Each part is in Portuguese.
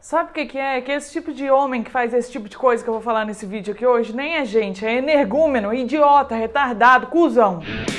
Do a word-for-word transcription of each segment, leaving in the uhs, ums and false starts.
Sabe o que que é? Que esse tipo de homem que faz esse tipo de coisa que eu vou falar nesse vídeo aqui hoje nem é gente, é energúmeno, idiota, retardado, cuzão.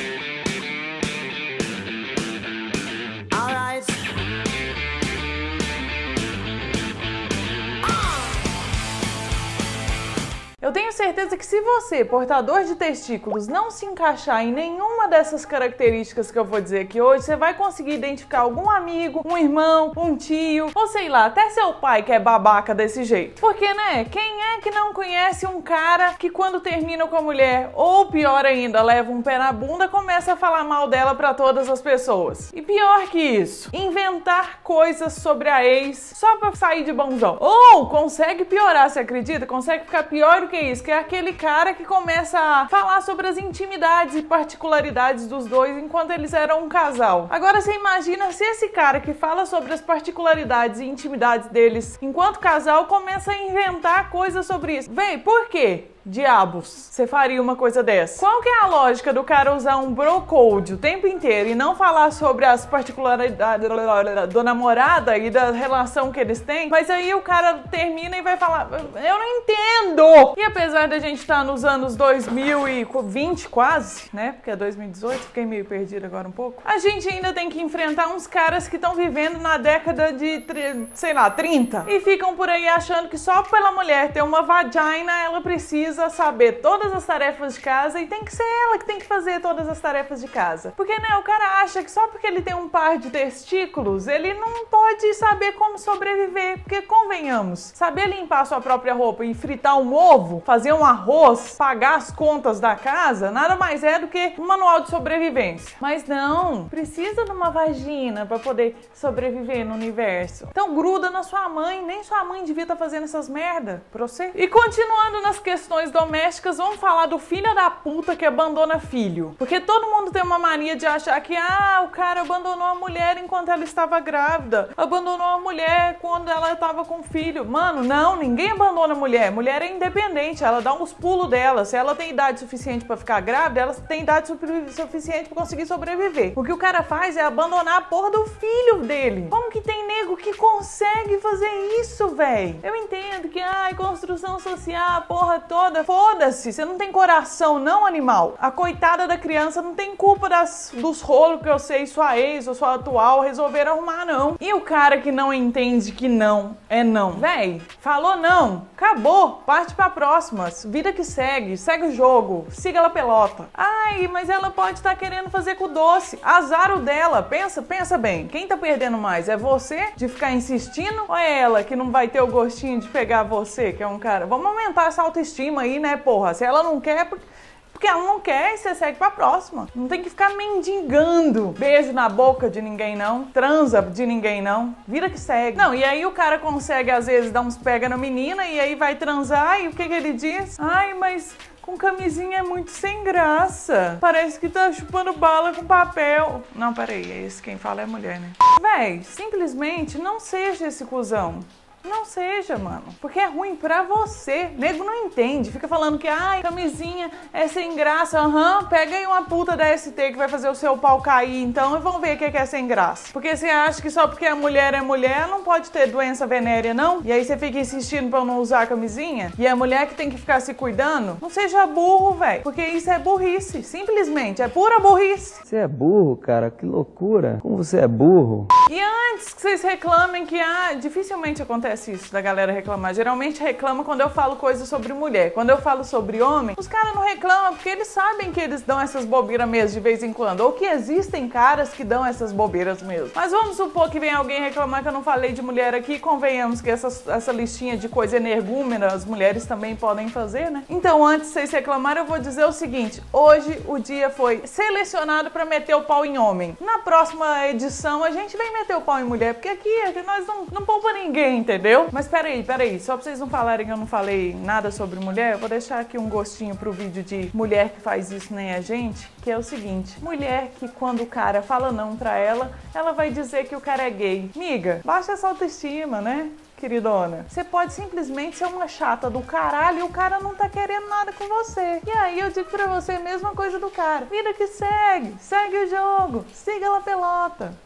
Eu tenho certeza que se você, portador de testículos, não se encaixar em nenhuma dessas características que eu vou dizer aqui hoje, você vai conseguir identificar algum amigo, um irmão, um tio, ou sei lá, até seu pai que é babaca desse jeito. Porque, né, quem é que não conhece um cara que quando termina com a mulher, ou pior ainda, leva um pé na bunda, começa a falar mal dela pra todas as pessoas? E pior que isso, inventar coisas sobre a ex só pra sair de bonzão. Ou consegue piorar, você acredita? Consegue ficar pior do que isso, que é aquele cara que começa a falar sobre as intimidades e particularidades dos dois enquanto eles eram um casal. Agora você imagina se esse cara que fala sobre as particularidades e intimidades deles enquanto casal começa a inventar coisas sobre isso. Véi, por quê? Diabos, você faria uma coisa dessa? Qual que é a lógica do cara usar um bro code o tempo inteiro e não falar sobre as particularidades do namorada e da relação que eles têm? Mas aí o cara termina e vai falar, eu não entendo! E apesar da gente estar nos anos dois mil e vinte quase, né? Porque é dois mil e dezoito, fiquei meio perdida agora um pouco. A gente ainda tem que enfrentar uns caras que estão vivendo na década de, sei lá, trinta. E ficam por aí achando que só pela mulher ter uma vagina, ela precisa saber todas as tarefas de casa e tem que ser ela que tem que fazer todas as tarefas de casa. Porque, né, o cara acha que só porque ele tem um par de testículos, ele não pode saber como sobreviver. Porque, convenhamos, saber limpar sua própria roupa e fritar um ovo, fazer um arroz, pagar as contas da casa, nada mais é do que um manual de sobrevivência. Mas não, precisa de uma vagina para poder sobreviver no universo. Então gruda na sua mãe, nem sua mãe devia estar fazendo essas merda pra você. E continuando nas questões domésticas, vamos falar do filho da puta que abandona filho. Porque todo mundo tem uma mania de achar que ah, o cara abandonou a mulher enquanto ela estava grávida, abandonou a mulher quando ela estava com filho. Mano, não, ninguém abandona a mulher. Mulher é independente, ela dá uns pulos dela. Se ela tem idade suficiente pra ficar grávida, ela tem idade su suficiente pra conseguir sobreviver. O que o cara faz é abandonar a porra do filho dele. Como que tem nego que consegue fazer isso, véi? Eu entendo que, ai, construção social, a porra toda. Foda-se, você não tem coração não, animal. A coitada da criança não tem culpa das, dos rolos que eu sei sua ex ou sua atual resolveram arrumar, não. E o cara que não entende que não é não? Véi, falou não, acabou, parte pra próxima. Vida que segue, segue o jogo, siga ela pelota. Ai, mas ela pode estar tá querendo fazer com o doce. Azar o dela, pensa, pensa bem. Quem tá perdendo mais? É você de ficar insistindo ou é ela que não vai ter o gostinho de pegar você, que é um cara? Vamos aumentar essa autoestima aí, né, porra? Se ela não quer, porque ela não quer, você segue pra próxima. Não tem que ficar mendigando beijo na boca de ninguém, não. Transa de ninguém, não. Vira que segue. Não, e aí o cara consegue, às vezes, dar uns pega na menina e aí vai transar e o que que ele diz? Ai, mas com camisinha é muito sem graça. Parece que tá chupando bala com papel. Não, peraí, é isso, quem fala é mulher, né? Véi, simplesmente não seja esse cuzão. Não seja, mano. Porque é ruim pra você. Nego não entende. Fica falando que, ai, camisinha é sem graça. Aham, uhum, pega aí uma puta da S T que vai fazer o seu pau cair, então, e vamos ver o que é sem graça. Porque você acha que só porque a mulher é mulher, não pode ter doença venérea, não? E aí você fica insistindo pra não usar a camisinha? E a mulher que tem que ficar se cuidando? Não seja burro, velho. Porque isso é burrice. Simplesmente, é pura burrice. Você é burro, cara. Que loucura. Como você é burro. E antes que vocês reclamem que, ah, dificilmente acontece isso da galera reclamar. Geralmente reclama quando eu falo coisas sobre mulher. Quando eu falo sobre homem, os caras não reclamam porque eles sabem que eles dão essas bobeiras mesmo de vez em quando. Ou que existem caras que dão essas bobeiras mesmo. Mas vamos supor que vem alguém reclamar que eu não falei de mulher aqui. Convenhamos que essa, essa listinha de coisa energúmena as mulheres também podem fazer, né? Então antes de vocês reclamarem, eu vou dizer o seguinte. Hoje o dia foi selecionado pra meter o pau em homem. Na próxima edição a gente vem meter o pau em mulher. Porque aqui, aqui nós não, não poupa ninguém, entendeu? Entendeu? Mas peraí, peraí, só pra vocês não falarem que eu não falei nada sobre mulher, eu vou deixar aqui um gostinho pro vídeo de mulher que faz isso nem a gente, que é o seguinte, mulher que quando o cara fala não pra ela, ela vai dizer que o cara é gay. Miga, baixa essa autoestima, né? Queridona, você pode simplesmente ser uma chata do caralho e o cara não tá querendo nada com você. E aí eu digo pra você a mesma coisa do cara. Vida que segue, segue o jogo, siga ela pelota.